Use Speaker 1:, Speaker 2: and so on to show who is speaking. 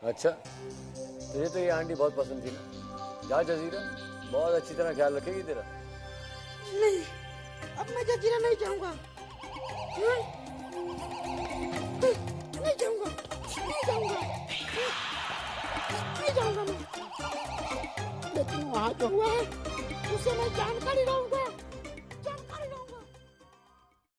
Speaker 1: अच्छा, तुझे तो ये आंटी बहुत पसंद थी ना। जा जजीरा, बहुत अच्छी तरह ख्याल रखेगी तेरा।
Speaker 2: नहीं, अब मैं जजीरा नहीं जाऊंगा। नहीं जाऊंगा, नहीं जाऊंगा, नहीं जाऊंगा मैं। लेकिन वहाँ जो हुआ है उसे मैं जानकारी रहूंगा।